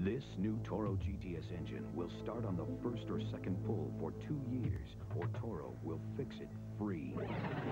This new Toro GTS engine will start on the first or second pull for 2 years, or Toro will fix it free.